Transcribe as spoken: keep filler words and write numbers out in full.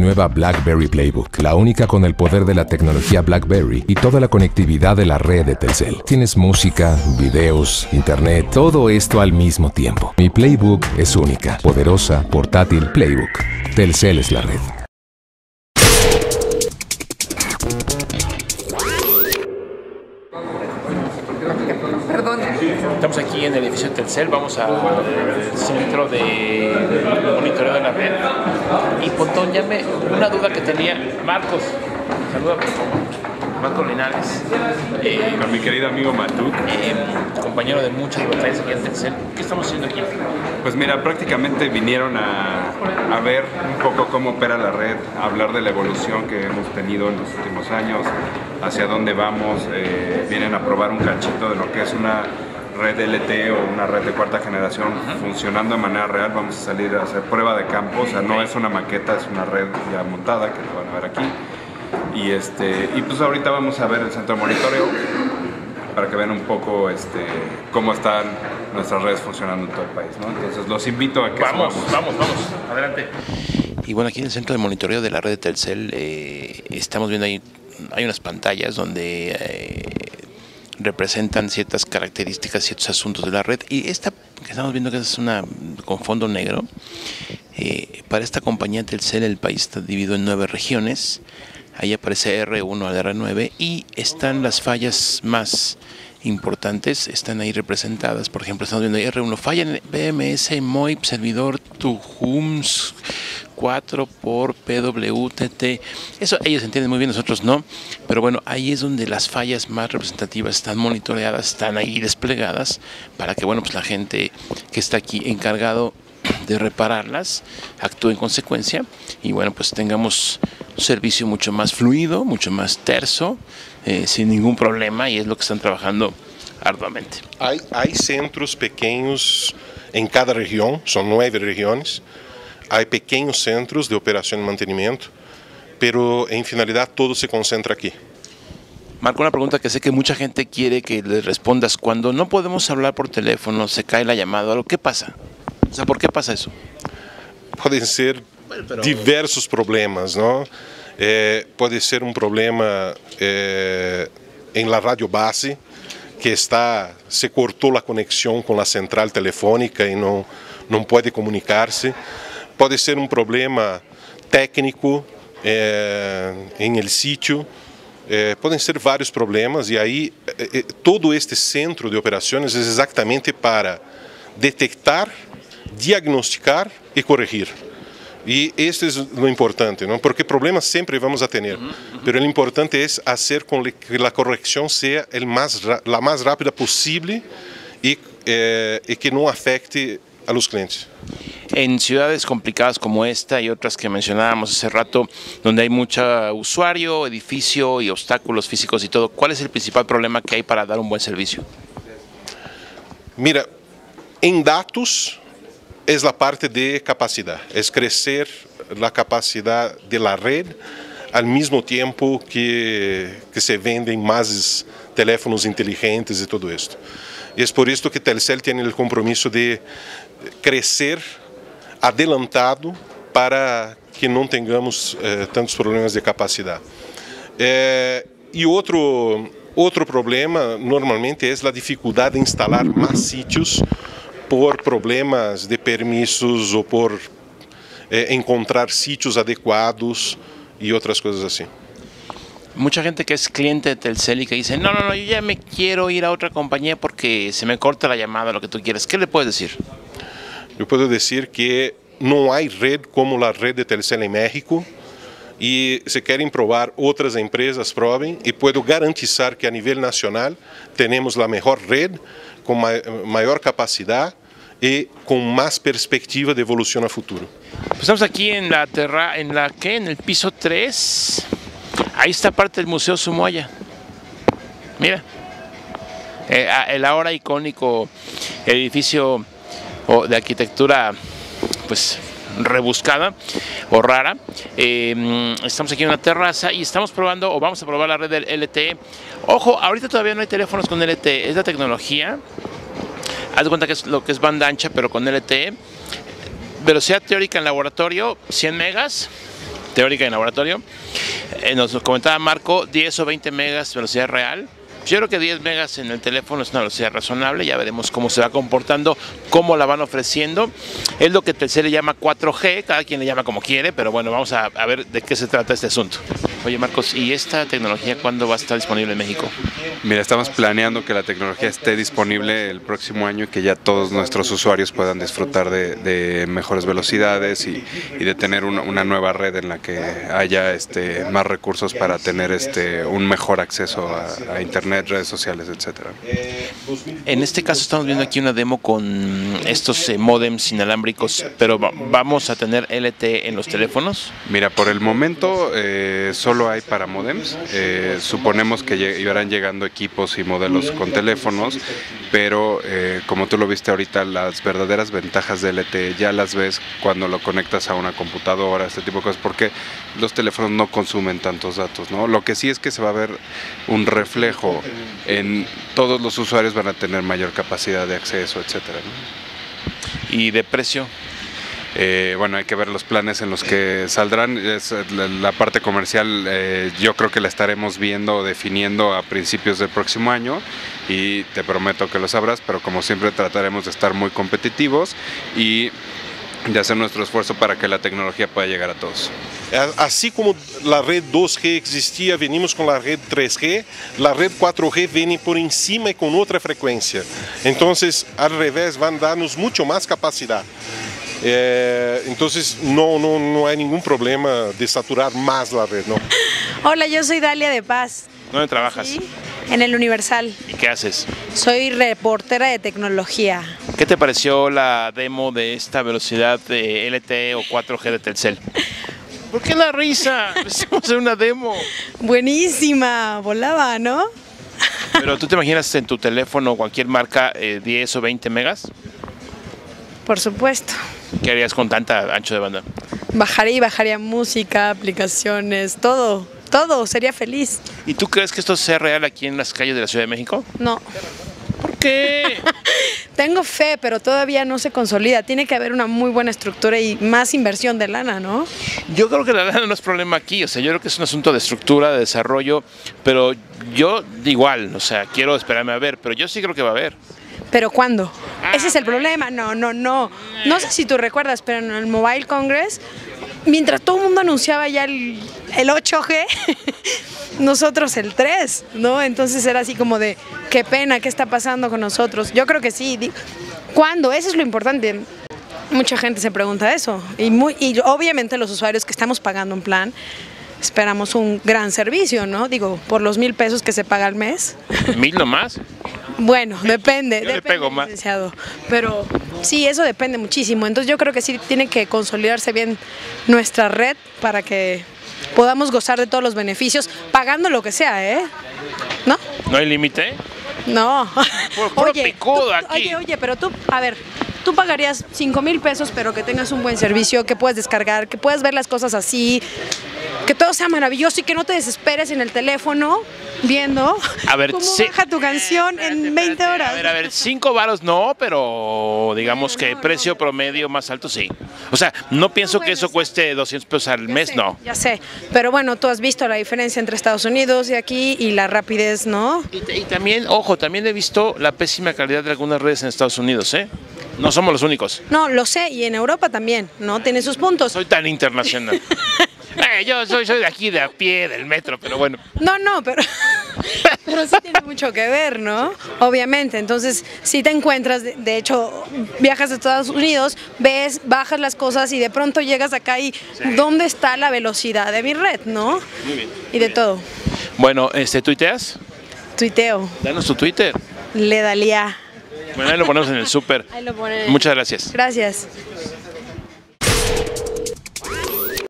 nueva BlackBerry Playbook, la única con el poder de la tecnología BlackBerry y toda la conectividad de la red de Telcel. Tienes música, videos, internet, todo esto al mismo tiempo. Mi Playbook es única, poderosa, portátil. Playbook. Telcel es la red. Estamos aquí en el edificio de Telcel, vamos al centro de monitoreo de la red. Y Pontón, ya me, una duda que tenía, Marcos, saluda por favor. Marcos Linares. Eh, Con mi querido amigo Matuk. Eh, compañero de muchas batallas aquí en Telcel. ¿Qué estamos haciendo aquí? Pues mira, prácticamente vinieron a, a ver un poco cómo opera la red, a hablar de la evolución que hemos tenido en los últimos años, hacia dónde vamos. Eh, vienen a probar un cachito de lo que es una red L T E o una red de cuarta generación uh-huh. funcionando de manera real. Vamos a salir a hacer prueba de campo, o sea, no es una maqueta, es una red ya montada que lo van a ver aquí. Y, este, y pues ahorita vamos a ver el centro de monitoreo para que vean un poco este, cómo están nuestras redes funcionando en todo el país, ¿no? Entonces los invito a que vamos, subamos. vamos, vamos, adelante. Y bueno, aquí en el centro de monitoreo de la red de Telcel eh, estamos viendo ahí, hay unas pantallas donde eh, representan ciertas características, ciertos asuntos de la red, y esta que estamos viendo que es una con fondo negro, eh, para esta compañía Telcel el país está dividido en nueve regiones. Ahí aparece R uno al R nueve y están las fallas más importantes, están ahí representadas. Por ejemplo, estamos viendo R uno, falla en B M S, M O I P, servidor Tujums cuatro por P W T T. Eso ellos entienden muy bien, nosotros no. Pero bueno, ahí es donde las fallas más representativas están monitoreadas, están ahí desplegadas para que bueno, pues la gente que está aquí encargado de repararlas actúe en consecuencia y bueno, pues tengamos un servicio mucho más fluido, mucho más terso, eh, sin ningún problema, y es lo que están trabajando arduamente. Hay, hay centros pequeños en cada región, son nueve regiones, hay pequeños centros de operación y mantenimiento, pero en finalidad todo se concentra aquí. Marco, una pregunta que sé que mucha gente quiere que le respondas. Cuando no podemos hablar por teléfono, se cae la llamada, ¿qué pasa? O sea, ¿por qué pasa eso? Pueden ser bueno, pero... diversos problemas, ¿no? Eh, puede ser un problema eh, en la radio base, que está, se cortó la conexión con la central telefónica y no, no puede comunicarse. Puede ser un problema técnico eh, en el sitio. Eh, pueden ser vários problemas e aí eh, todo este centro de operações é exatamente para detectar, diagnosticar e corrigir. E este é o importante, não? Porque problemas sempre vamos a ter, mas o importante é fazer com que a correção seja a mais, a mais rápida possível e, eh, e que não afecte a los clientes. En ciudades complicadas como esta y otras que mencionábamos hace rato, donde hay mucho usuario, edificio y obstáculos físicos y todo, ¿cuál es el principal problema que hay para dar un buen servicio? Mira, en datos es la parte de capacidad, es crecer la capacidad de la red al mismo tiempo que, que se venden más teléfonos inteligentes y todo esto. Y es por esto que Telcel tiene el compromiso de crecer adelantado para que não tenhamos eh, tantos problemas de capacidade. Eh, e outro, outro problema, normalmente, é a dificuldade de instalar mais sítios por problemas de permissos ou por eh, encontrar sítios adequados e outras coisas assim. Mucha gente que es cliente de Telcel y que dice, no, no, no, yo ya me quiero ir a otra compañía porque se me corta la llamada, lo que tú quieras. ¿Qué le puedes decir? Eu posso dizer que não há rede como a rede de Telcel em México e se querem provar outras empresas, provem e posso garantizar que a nível nacional temos a melhor rede com maior capacidade e com mais perspectiva de evolução a futuro. Estamos aquí en la terra, en la que en el piso tres. Ahí está parte del Museo Soumaya. Mira, eh, el ahora icónico edificio o de arquitectura pues rebuscada o rara. Eh, estamos aquí en una terraza y estamos probando o vamos a probar la red del L T E. Ojo, ahorita todavía no hay teléfonos con L T E, es la tecnología. Haz de cuenta que es lo que es banda ancha pero con L T E. Velocidad teórica en laboratorio cien megas. teórica y en laboratorio. Eh, nos comentaba Marco, diez o veinte megas velocidad real. Yo creo que diez megas en el teléfono es una velocidad razonable, ya veremos cómo se va comportando, cómo la van ofreciendo. Es lo que Telcel le llama cuatro G, cada quien le llama como quiere, pero bueno, vamos a, a ver de qué se trata este asunto. Oye Marcos, ¿y esta tecnología cuándo va a estar disponible en México? Mira, estamos planeando que la tecnología esté disponible el próximo año y que ya todos nuestros usuarios puedan disfrutar de, de mejores velocidades y, y de tener una, una nueva red en la que haya este, más recursos para tener este, un mejor acceso a, a internet, redes sociales, etcétera. En este caso estamos viendo aquí una demo con estos eh, módems inalámbricos, pero va, ¿vamos a tener L T E en los teléfonos? Mira, por el momento eh, solo hay para módems. Eh, suponemos que irán llegando equipos y modelos con teléfonos, pero eh, como tú lo viste ahorita, las verdaderas ventajas de L T E ya las ves cuando lo conectas a una computadora, este tipo de cosas, porque los teléfonos no consumen tantos datos, ¿no? Lo que sí es que se va a ver un reflejo en todos los usuarios, van a tener mayor capacidad de acceso, etcétera, ¿no? ¿Y de precio? Eh, bueno, hay que ver los planes en los que saldrán. Es, la, la parte comercial eh, yo creo que la estaremos viendo o definiendo a principios del próximo año y te prometo que lo sabrás, pero como siempre trataremos de estar muy competitivos y de hacer nuestro esfuerzo para que la tecnología pueda llegar a todos. Así como la red dos G existía, venimos con la red tres G, la red cuatro G viene por encima y con otra frecuencia. Entonces, al revés, van a darnos mucho más capacidad. Eh, entonces no, no, no hay ningún problema de saturar más la red, ¿no? Hola, yo soy Dalia de Paz. ¿Dónde trabajas? Sí, en el Universal. ¿Y qué haces? Soy reportera de tecnología. ¿Qué te pareció la demo de esta velocidad de L T E o cuatro G de Telcel? ¿Por qué la risa? Hicimos una demo. Buenísima, volaba, ¿no? Pero ¿tú te imaginas en tu teléfono cualquier marca eh, diez o veinte megas? Por supuesto. ¿Qué harías con tanta ancho de banda? Bajaría y bajaría música, aplicaciones, todo, todo, sería feliz. ¿Y tú crees que esto sea real aquí en las calles de la Ciudad de México? No. ¿Por qué? Tengo fe, pero todavía no se consolida. Tiene que haber una muy buena estructura y más inversión de lana, ¿no? Yo creo que la lana no es problema aquí, o sea, yo creo que es un asunto de estructura, de desarrollo, pero yo igual, o sea, quiero esperarme a ver, pero yo sí creo que va a haber. ¿Pero cuándo? Ese es el problema. No, no, no. No sé si tú recuerdas, pero en el Mobile Congress, mientras todo el mundo anunciaba ya el, el ocho G, nosotros el tres, ¿no? Entonces era así como de, qué pena, ¿qué está pasando con nosotros? Yo creo que sí. ¿Cuándo? Eso es lo importante. Mucha gente se pregunta eso. Y, muy, y obviamente los usuarios que estamos pagando un plan, esperamos un gran servicio, ¿no? Digo, por los mil pesos que se paga al mes. ¿Mil nomás? Bueno, depende, yo depende, le pego más. Licenciado. Pero sí, eso depende muchísimo. Entonces yo creo que sí tiene que consolidarse bien nuestra red para que podamos gozar de todos los beneficios, pagando lo que sea, ¿eh? ¿No? ¿No hay límite? No. Puro, puro oye, picudo tú, aquí. oye, oye, pero tú, a ver, tú pagarías cinco mil pesos, pero que tengas un buen servicio, que puedas descargar, que puedas ver las cosas así, que todo sea maravilloso y que no te desesperes en el teléfono viendo a ver, cómo sí. baja tu canción espérate, en veinte espérate. horas. A ver, a ver, cinco varos no, pero digamos Bueno, que no, precio no. promedio más alto sí. O sea, no pienso No, bueno, que eso sí. cueste doscientos pesos al Ya mes, sé, no. Ya sé, pero bueno, tú has visto la diferencia entre Estados Unidos y aquí y la rapidez, ¿no? Y, y también, ojo, también he visto la pésima calidad de algunas redes en Estados Unidos, ¿eh? No somos los únicos. No, lo sé, y en Europa también, ¿no? Tiene sus puntos. Soy tan internacional. eh, yo soy, soy de aquí, de a pie, del metro, pero bueno. No, no, pero, pero sí tiene mucho que ver, ¿no? Obviamente, entonces si te encuentras, de, de hecho, viajas a Estados Unidos, ves, bajas las cosas y de pronto llegas acá y ¿dónde está la velocidad de mi red, no? Muy bien. Y de todo. Bueno, este, ¿tuiteas? Tuiteo, Danos tu Twitter. le dalía. Bueno, ahí lo ponemos en el súper. Ahí lo ponen. Muchas gracias. Gracias.